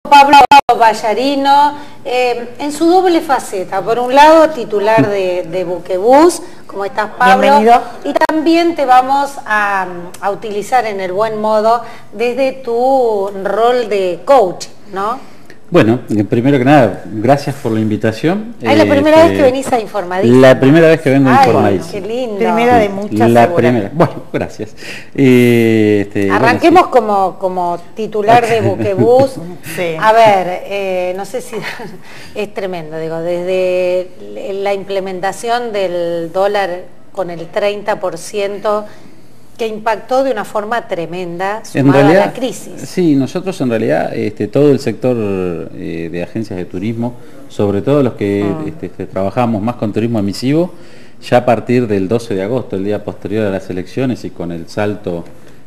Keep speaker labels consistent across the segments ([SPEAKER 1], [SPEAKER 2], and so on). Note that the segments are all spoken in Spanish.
[SPEAKER 1] Pablo Ballarino, en su doble faceta. Por un lado, titular de Buquebús. ¿Cómo estás, Pablo?
[SPEAKER 2] Bienvenido.
[SPEAKER 1] Y también te vamos a utilizar en el buen modo desde tu rol de coach, ¿no?
[SPEAKER 3] Bueno, primero que nada, gracias por la invitación.
[SPEAKER 1] Es la primera vez que venís a Informadísima.
[SPEAKER 3] La primera vez que vengo a Informadísima.
[SPEAKER 1] Qué lindo.
[SPEAKER 2] Primera de muchas.
[SPEAKER 3] La primera. Bueno, gracias.
[SPEAKER 1] Arranquemos bueno, sí. como titular de Buquebús.
[SPEAKER 2] Sí.
[SPEAKER 1] A ver, no sé si es tremendo, digo, desde la implementación del dólar con el 30%, que impactó de una forma tremenda sumada a la crisis.
[SPEAKER 3] Sí, nosotros en realidad, todo el sector de agencias de turismo, sobre todo los que trabajamos más con turismo emisivo, ya a partir del 12 de agosto, el día posterior a las elecciones y con el salto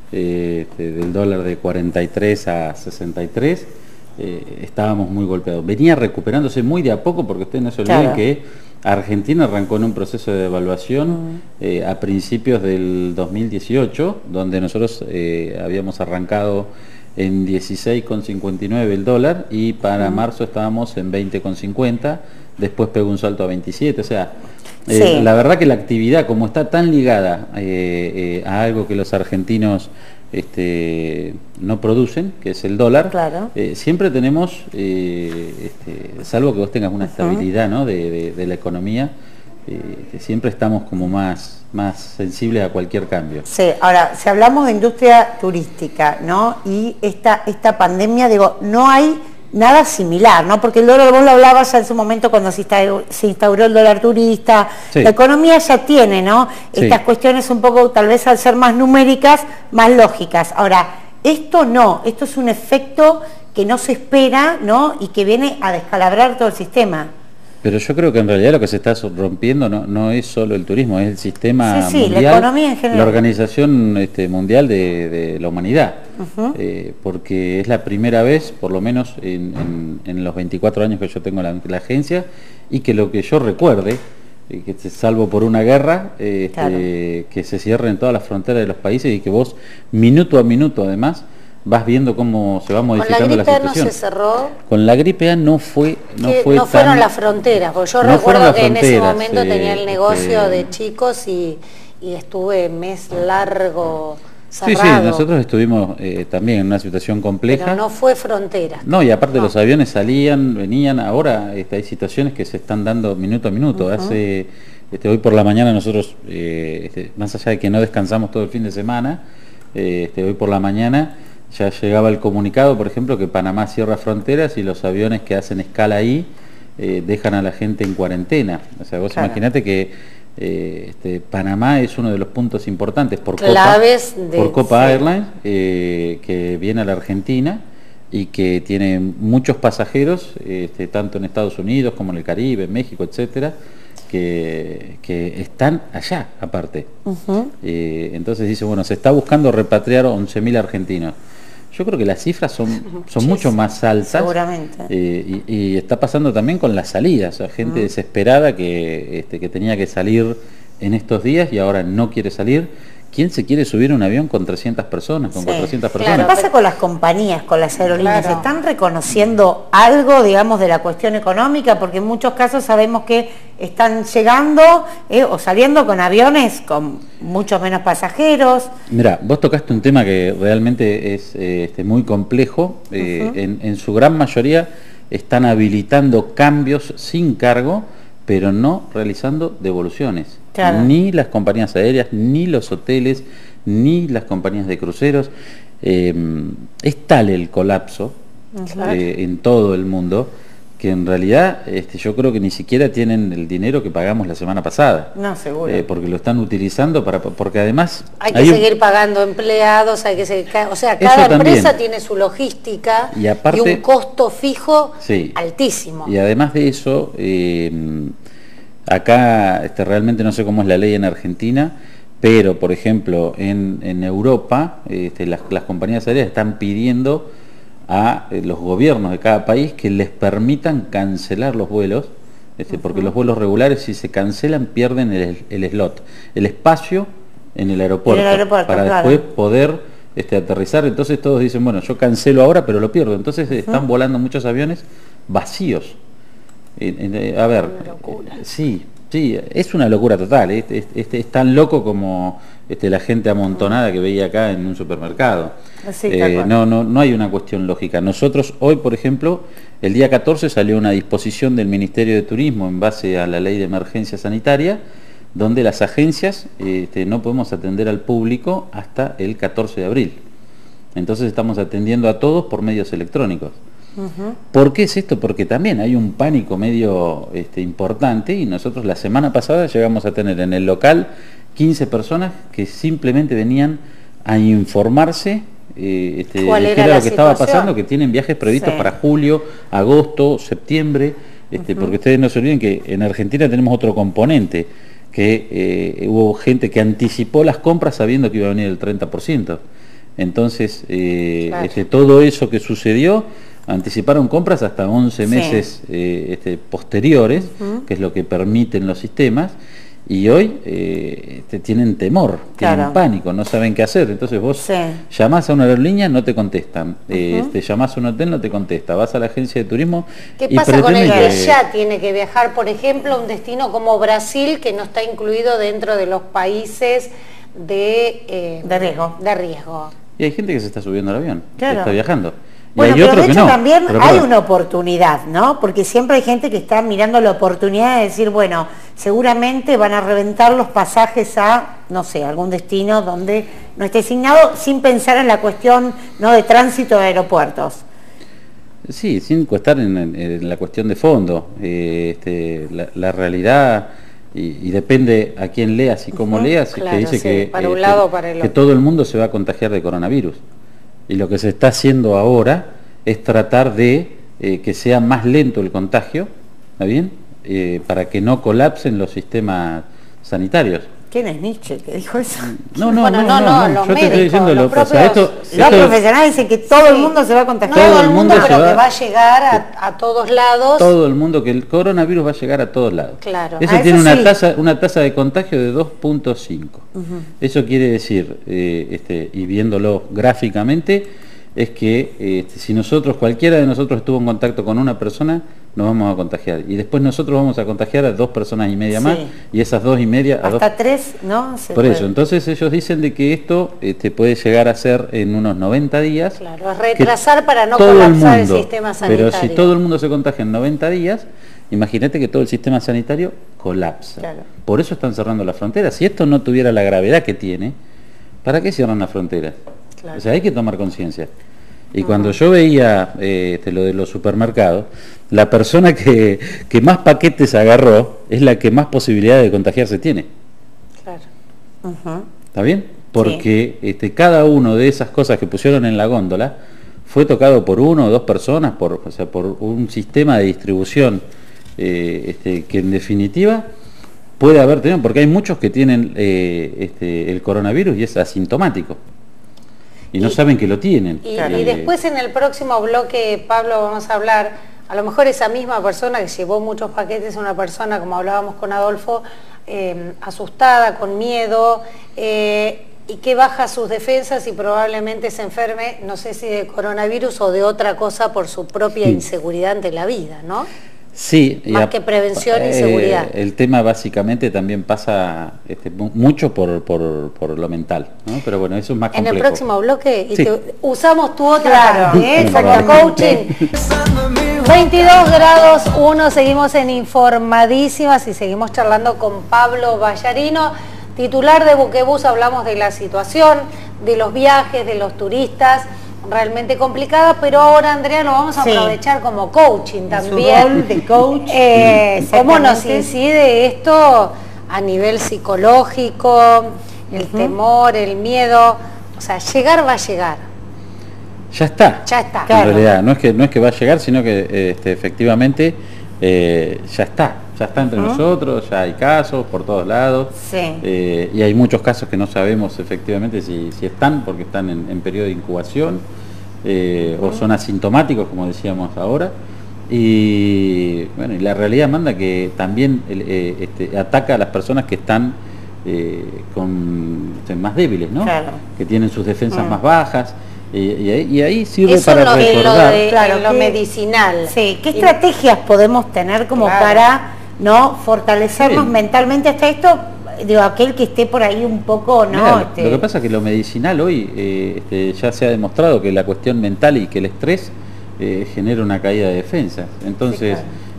[SPEAKER 3] del dólar de 43 a 63, estábamos muy golpeados. Venía recuperándose muy de a poco, porque ustedes no se olviden que Argentina arrancó en un proceso de devaluación a principios del 2018, donde nosotros habíamos arrancado en 16,59 el dólar y para marzo estábamos en 20,50, después pegó un salto a 27, o sea, la verdad que la actividad, como está tan ligada a algo que los argentinos no producen, que es el dólar,
[SPEAKER 2] claro.
[SPEAKER 3] Siempre tenemos, salvo que vos tengas una estabilidad, ¿no?, de la economía, siempre estamos como más sensibles a cualquier cambio.
[SPEAKER 2] Sí, ahora, si hablamos de industria turística, ¿no?, y esta pandemia, digo, no hay nada similar, ¿no? Porque el dólar, vos lo hablabas ya en su momento cuando se instauró el dólar turista, la economía ya tiene, ¿no?, estas cuestiones un poco, tal vez al ser más numéricas, más lógicas. Ahora, esto no, esto es un efecto que no se espera, ¿no?, y que viene a descalabrar todo el sistema.
[SPEAKER 3] Pero yo creo que en realidad lo que se está rompiendo no es solo el turismo, es el sistema mundial,
[SPEAKER 2] la economía en general.
[SPEAKER 3] La Organización Mundial de la Humanidad, porque es la primera vez, por lo menos en los 24 años que yo tengo la agencia, y que lo que yo recuerde, que salvo por una guerra, que se cierren todas las fronteras de los países y que vos, minuto a minuto además, vas viendo cómo se va modificando la situación. ¿Con la gripe A no se cerró? Con la gripe A no
[SPEAKER 1] fueron las fronteras, porque yo recuerdo que en ese momento tenía el negocio de chicos y estuve mes largo cerrado.
[SPEAKER 3] Sí, nosotros estuvimos también en una situación compleja.
[SPEAKER 1] Pero no fue frontera.
[SPEAKER 3] No, y aparte los aviones salían, venían, ahora hay situaciones que se están dando minuto a minuto. Hoy por la mañana nosotros, más allá de que no descansamos todo el fin de semana, hoy por la mañana ya llegaba el comunicado, por ejemplo, que Panamá cierra fronteras y los aviones que hacen escala ahí dejan a la gente en cuarentena. O sea, vos imaginate que Panamá es uno de los puntos importantes por Copa Airlines, que viene a la Argentina y que tiene muchos pasajeros, tanto en Estados Unidos como en el Caribe, en México, etcétera, que están allá aparte. Entonces dice, bueno, se está buscando repatriar 11.000 argentinos. Yo creo que las cifras son mucho más altas.
[SPEAKER 2] Seguramente.
[SPEAKER 3] Y está pasando también con las salidas. O sea, gente desesperada que tenía que salir en estos días y ahora no quiere salir. ¿Quién se quiere subir a un avión con 300 personas, con 400 personas?
[SPEAKER 2] ¿Qué pasa con las compañías, con las aerolíneas? ¿Están reconociendo algo, digamos, de la cuestión económica? Porque en muchos casos sabemos que están llegando o saliendo con aviones con muchos menos pasajeros.
[SPEAKER 3] Mira, vos tocaste un tema que realmente es muy complejo. En su gran mayoría están habilitando cambios sin cargo, pero no realizando devoluciones. Ni las compañías aéreas, ni los hoteles, ni las compañías de cruceros. Es tal el colapso en todo el mundo que en realidad yo creo que ni siquiera tienen el dinero que pagamos la semana pasada.
[SPEAKER 2] No, seguro.
[SPEAKER 3] Porque lo están utilizando porque además...
[SPEAKER 1] Hay que seguir pagando empleados, hay que seguir, o sea, cada empresa tiene su logística y un costo fijo altísimo.
[SPEAKER 3] Y además de eso, acá realmente no sé cómo es la ley en Argentina, pero por ejemplo en Europa las compañías aéreas están pidiendo a los gobiernos de cada país que les permitan cancelar los vuelos, porque los vuelos regulares, si se cancelan, pierden el slot, el espacio en el aeropuerto, para después poder aterrizar, entonces todos dicen, bueno, yo cancelo ahora, pero lo pierdo. Entonces están volando muchos aviones vacíos. A ver, sí, es una locura total. Es tan loco como la gente amontonada que veía acá en un supermercado.
[SPEAKER 2] Sí,
[SPEAKER 3] no hay una cuestión lógica. Nosotros hoy, por ejemplo, el día 14 salió una disposición del Ministerio de Turismo en base a la ley de emergencia sanitaria, donde las agencias no podemos atender al público hasta el 14 de abril. Entonces estamos atendiendo a todos por medios electrónicos. ¿Por qué es esto? Porque también hay un pánico medio importante, y nosotros la semana pasada llegamos a tener en el local 15 personas que simplemente venían a informarse de qué era lo que estaba pasando, que tienen viajes previstos para julio, agosto, septiembre, porque ustedes no se olviden que en Argentina tenemos otro componente, que hubo gente que anticipó las compras sabiendo que iba a venir el 30%. Entonces, claro, todo eso que sucedió, anticiparon compras hasta 11 meses posteriores, que es lo que permiten los sistemas, y hoy tienen temor, tienen pánico, no saben qué hacer. Entonces vos llamás a una aerolínea, no te contestan, llamás a un hotel, no te contesta, vas a la agencia de turismo.
[SPEAKER 1] ¿Qué pasa con el que ya tiene que viajar, por ejemplo, a un destino como Brasil, que no está incluido dentro de los países de riesgo?
[SPEAKER 3] Y hay gente que se está subiendo al avión, que está viajando.
[SPEAKER 2] Bueno, pero de hecho también hay una oportunidad, ¿no? Porque siempre hay gente que está mirando la oportunidad de decir, bueno, seguramente van a reventar los pasajes a, no sé, algún destino donde no esté asignado, sin pensar en la cuestión, ¿no?, de tránsito de aeropuertos.
[SPEAKER 3] Sí, sin estar en la cuestión de fondo. La realidad, y depende a quién leas y cómo leas, claro, que dice que,
[SPEAKER 1] para un lado, para el otro,
[SPEAKER 3] que todo el mundo se va a contagiar de coronavirus. Y lo que se está haciendo ahora es tratar de que sea más lento el contagio, ¿está bien? Para que no colapsen los sistemas sanitarios.
[SPEAKER 2] ¿Quién es Nietzsche que dijo eso?
[SPEAKER 1] No, los
[SPEAKER 3] yo
[SPEAKER 1] médicos,
[SPEAKER 3] te estoy diciendo
[SPEAKER 1] los
[SPEAKER 2] profesionales dicen que todo el mundo se va a contagiar.
[SPEAKER 1] Todo el mundo, pero que va a llegar a todos lados.
[SPEAKER 3] Todo el mundo, que el coronavirus va a llegar a todos lados.
[SPEAKER 1] Claro.
[SPEAKER 3] Eso tiene una tasa de contagio de 2.5. Eso quiere decir, y viéndolo gráficamente, es que si cualquiera de nosotros estuvo en contacto con una persona, nos vamos a contagiar, y después nosotros vamos a contagiar a 2 personas y media más, y esas 2 y media
[SPEAKER 2] hasta 3, ¿no?
[SPEAKER 3] Por eso, entonces ellos dicen de que esto puede llegar a ser en unos 90 días.
[SPEAKER 1] Claro, retrasar para no colapsar el sistema sanitario.
[SPEAKER 3] Pero si todo el mundo se contagia en 90 días, imagínate que todo el sistema sanitario colapsa. Claro. Por eso están cerrando las fronteras. Si esto no tuviera la gravedad que tiene, ¿para qué cierran las fronteras? Claro. O sea, hay que tomar conciencia. Y cuando yo veía lo de los supermercados, la persona que más paquetes agarró es la que más posibilidad de contagiarse tiene. Claro. ¿Está bien? Porque cada uno de esas cosas que pusieron en la góndola fue tocado por 1 o 2 personas, por un sistema de distribución que en definitiva puede haber tenido, porque hay muchos que tienen el coronavirus y es asintomático. Y no saben que lo tienen.
[SPEAKER 1] Y después en el próximo bloque, Pablo, vamos a hablar, a lo mejor esa misma persona que llevó muchos paquetes, una persona, como hablábamos con Adolfo, asustada, con miedo, y que baja sus defensas y probablemente se enferme, no sé si de coronavirus o de otra cosa, por su propia inseguridad ante la vida, ¿no?
[SPEAKER 3] Sí,
[SPEAKER 1] más que prevención y seguridad.
[SPEAKER 3] El tema básicamente también pasa mucho por lo mental, ¿no? Pero bueno, eso es más complejo.
[SPEAKER 1] En el próximo bloque usamos tu otra
[SPEAKER 2] parte,
[SPEAKER 1] como coaching. 22 grados 1, seguimos en Informadísimas y seguimos charlando con Pablo Ballarino, titular de Buquebus. Hablamos de la situación, de los viajes, de los turistas, realmente complicada, pero ahora, Andrea, lo vamos a aprovechar como coaching también.
[SPEAKER 2] Su rol de coach.
[SPEAKER 1] ¿Cómo nos incide esto a nivel psicológico, el temor, el miedo? O sea, llegar va a llegar.
[SPEAKER 3] Ya está.
[SPEAKER 1] Ya está.
[SPEAKER 3] En realidad, no es que va a llegar, sino que efectivamente ya está. Ya está entre nosotros, ya hay casos por todos lados, y hay muchos casos que no sabemos efectivamente si están, porque están en periodo de incubación, o son asintomáticos, como decíamos ahora, y bueno, y la realidad manda que también ataca a las personas que están más débiles, ¿no?
[SPEAKER 2] Claro.
[SPEAKER 3] Que tienen sus defensas más bajas. Y ahí sirve
[SPEAKER 1] eso
[SPEAKER 3] para
[SPEAKER 1] en
[SPEAKER 3] recordar.
[SPEAKER 1] en lo medicinal.
[SPEAKER 2] Sí, ¿qué estrategias podemos tener como para no fortalecernos mentalmente hasta esto? Digo, aquel que esté por ahí un poco, ¿no?
[SPEAKER 3] Mirá, lo que pasa es que lo medicinal hoy ya se ha demostrado que la cuestión mental y que el estrés genera una caída de defensas. Entonces,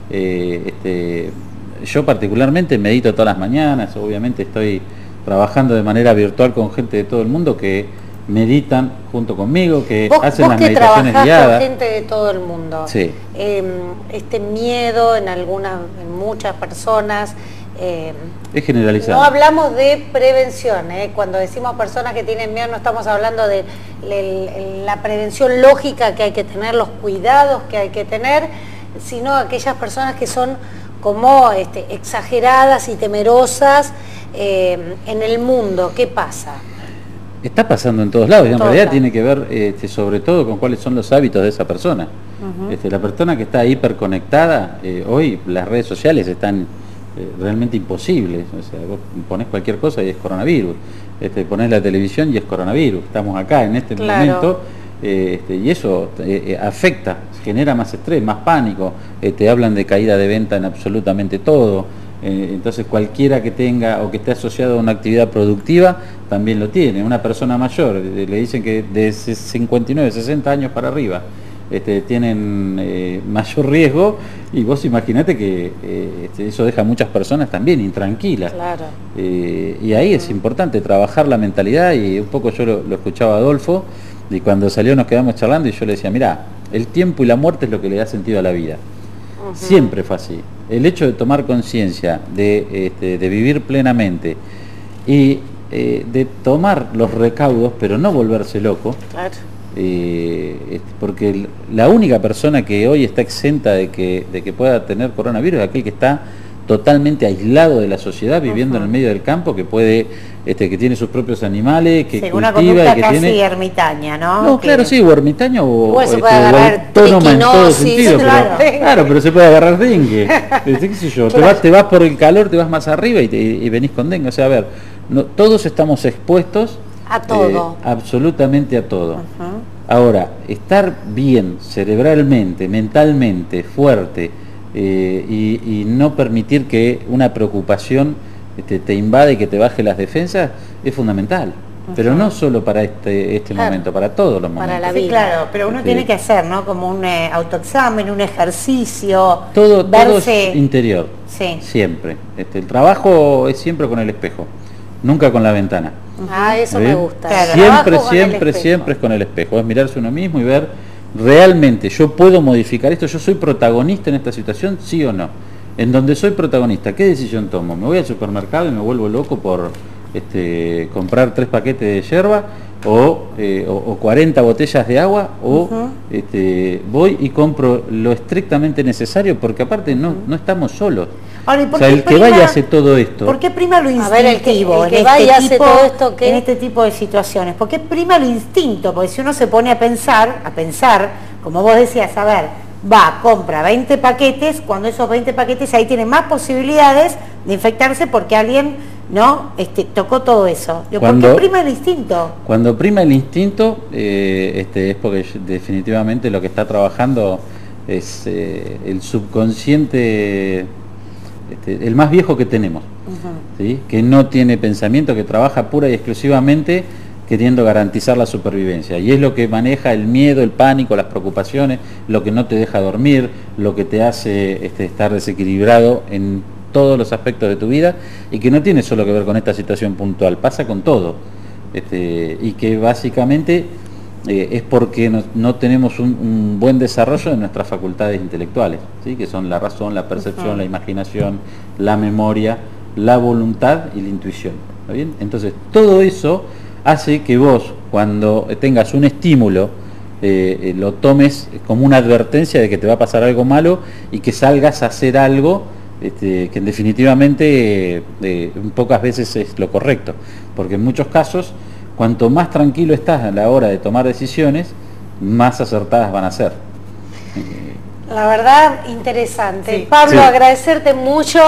[SPEAKER 3] yo particularmente medito todas las mañanas, obviamente estoy trabajando de manera virtual con gente de todo el mundo que meditan junto conmigo, que hacen las meditaciones guiadas.
[SPEAKER 1] Con gente de todo el mundo.
[SPEAKER 3] Sí.
[SPEAKER 1] Este miedo en muchas personas.
[SPEAKER 3] Es generalizado.
[SPEAKER 1] No hablamos de prevención, cuando decimos personas que tienen miedo no estamos hablando de la prevención lógica que hay que tener, los cuidados que hay que tener, sino aquellas personas que son como exageradas y temerosas en el mundo. ¿Qué pasa?
[SPEAKER 3] Está pasando en todos lados, y en realidad tiene que ver sobre todo con cuáles son los hábitos de esa persona. La persona que está hiperconectada, hoy las redes sociales están realmente imposibles. O sea, vos ponés cualquier cosa y es coronavirus, ponés la televisión y es coronavirus. Estamos acá en este momento, y eso afecta, genera más estrés, más pánico. Te hablan de caída de venta en absolutamente todo. Entonces cualquiera que tenga o que esté asociado a una actividad productiva también lo tiene. Una persona mayor, le dicen que de 59, 60 años para arriba tienen mayor riesgo, y vos imaginate que eso deja a muchas personas también intranquilas.
[SPEAKER 1] Claro.
[SPEAKER 3] Y ahí es importante trabajar la mentalidad, y un poco yo lo escuchaba a Adolfo, y cuando salió nos quedamos charlando y yo le decía, mirá, el tiempo y la muerte es lo que le da sentido a la vida. Siempre fue así. El hecho de tomar conciencia, de vivir plenamente y de tomar los recaudos, pero no volverse loco,
[SPEAKER 1] Claro.
[SPEAKER 3] Porque la única persona que hoy está exenta de que pueda tener coronavirus es aquel que está totalmente aislado de la sociedad, viviendo en el medio del campo, que puede, que tiene sus propios animales, que cultiva,
[SPEAKER 2] una conducta
[SPEAKER 3] y que
[SPEAKER 2] casi
[SPEAKER 3] tiene
[SPEAKER 2] ermitaña, ¿no?
[SPEAKER 3] No, claro, sí, o ermitaño o
[SPEAKER 1] autónoma
[SPEAKER 3] en todo sentido,
[SPEAKER 1] claro.
[SPEAKER 3] Pero se puede agarrar dengue. ¿Qué sé yo?
[SPEAKER 1] Claro.
[SPEAKER 3] Te vas por el calor, te vas más arriba y venís con dengue. O sea, a ver, todos estamos expuestos
[SPEAKER 1] A todo.
[SPEAKER 3] absolutamente a todo. Ahora, estar bien cerebralmente, mentalmente, fuerte, y no permitir que una preocupación te invade y que te baje las defensas es fundamental. Pero no solo para este momento, para todos los momentos.
[SPEAKER 1] Para la
[SPEAKER 2] Sí,
[SPEAKER 1] vida.
[SPEAKER 2] claro, pero uno tiene que hacer, ¿no? Como un autoexamen, un ejercicio.
[SPEAKER 3] Todo
[SPEAKER 2] verse...
[SPEAKER 3] es interior, siempre. El trabajo es siempre con el espejo, nunca con la ventana.
[SPEAKER 1] Eso me gusta.
[SPEAKER 3] Claro. Siempre es con el espejo. Es mirarse uno mismo y ver, realmente, yo puedo modificar esto, yo soy protagonista en esta situación, sí o no. En donde soy protagonista, ¿qué decisión tomo? ¿Me voy al supermercado y me vuelvo loco por comprar 3 paquetes de yerba o 40 botellas de agua, o voy y compro lo estrictamente necesario? Porque aparte no estamos solos.
[SPEAKER 2] Ahora,
[SPEAKER 3] o sea, el que vaya hace todo esto.
[SPEAKER 2] ¿Por qué prima lo instintivo?
[SPEAKER 1] A ver, el que va y hace todo esto,
[SPEAKER 2] en este tipo de situaciones? ¿Por qué prima lo instinto? Porque si uno se pone a pensar, como vos decías, a ver, compra 20 paquetes, cuando esos 20 paquetes ahí tienen más posibilidades de infectarse porque alguien tocó todo eso. ¿Por qué prima el instinto?
[SPEAKER 3] Cuando prima el instinto es porque definitivamente lo que está trabajando es el subconsciente, el más viejo que tenemos, ¿sí? Que no tiene pensamiento, que trabaja pura y exclusivamente queriendo garantizar la supervivencia, y es lo que maneja el miedo, el pánico, las preocupaciones, lo que no te deja dormir, lo que te hace estar desequilibrado en todos los aspectos de tu vida, y que no tiene solo que ver con esta situación puntual, pasa con todo, y que básicamente es porque no tenemos un buen desarrollo de nuestras facultades intelectuales, ¿sí? Que son la razón, la percepción, la imaginación, la memoria, la voluntad y la intuición. ¿Está bien? Entonces, todo eso hace que vos, cuando tengas un estímulo, lo tomes como una advertencia de que te va a pasar algo malo, y que salgas a hacer algo que definitivamente pocas veces es lo correcto, porque en muchos casos, cuanto más tranquilo estás a la hora de tomar decisiones, más acertadas van a ser.
[SPEAKER 1] La verdad, interesante.
[SPEAKER 2] Sí.
[SPEAKER 1] Pablo, agradecerte mucho.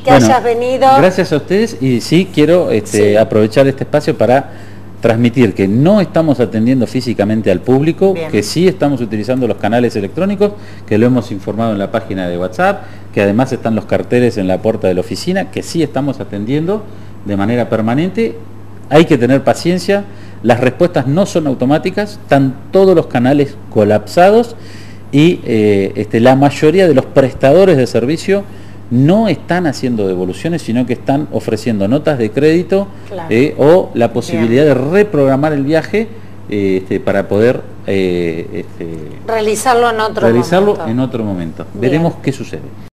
[SPEAKER 1] que hayas venido.
[SPEAKER 3] Gracias a ustedes, y sí quiero aprovechar este espacio para transmitir que no estamos atendiendo físicamente al público,
[SPEAKER 2] Bien.
[SPEAKER 3] que sí estamos utilizando los canales electrónicos, que lo hemos informado en la página de WhatsApp, que además están los carteles en la puerta de la oficina, que sí estamos atendiendo de manera permanente. Hay que tener paciencia, las respuestas no son automáticas, están todos los canales colapsados y la mayoría de los prestadores de servicio no están haciendo devoluciones, sino que están ofreciendo notas de crédito,
[SPEAKER 1] claro,
[SPEAKER 3] o la posibilidad de reprogramar el viaje para poder
[SPEAKER 1] realizarlo en otro momento.
[SPEAKER 3] Veremos qué sucede.